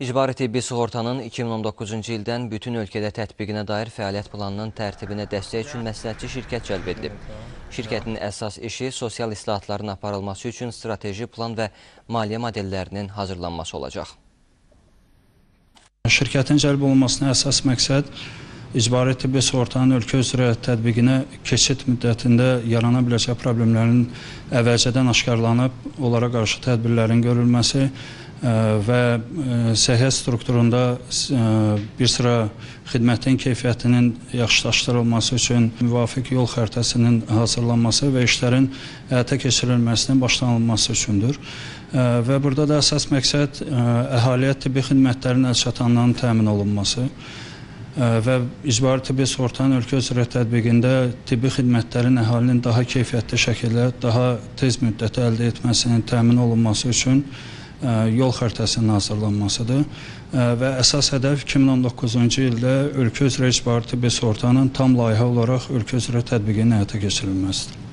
İcbari tibbi sığortanın 2019-cu ildən bütün ölkədə tətbiqinə dair fəaliyyət planının tərtibinə dəstək üçün məsləhətçi şirkət cəlb edilib. Şirkətin əsas işi sosial islahatların aparılması üçün strateji plan və maliyyə modellərinin hazırlanması olacaq. Şirkətin cəlb olunmasına əsas məqsəd icbari tibbi sığortanın ölkə üzrə tətbiqinə keçid müddətində yarana biləcək problemlərin əvvəlcədən aşkarlanıb, onlara qarşı tədbirlərin görülməsi və səhiyyə strukturunda bir sıra xidmətin keyfiyyətinin yaxşılaşdırılması üçün müvafiq yol xəritəsinin hazırlanması və işlərin həyata keçirilməsinin başlanılması üçündür. Və burada da əsas məqsəd əhaliyə tibbi xidmətlərin əlçatanlığının təmin olunması və icbari tibbi sığortanın ölkə üzrə tətbiqində tibbi xidmətlərin əhalinin daha keyfiyyətli şəkildə, daha tez müddətdə əldə etməsinin təmin olunması üçün yol xəritəsinin hazırlanmasıdır və əsas hədəf 2019-cu ildə ölkə üzrə icbari tibbi sığortanın tam layihə olaraq ölkə üzrə tətbiqinin həyata keçirilməsidir.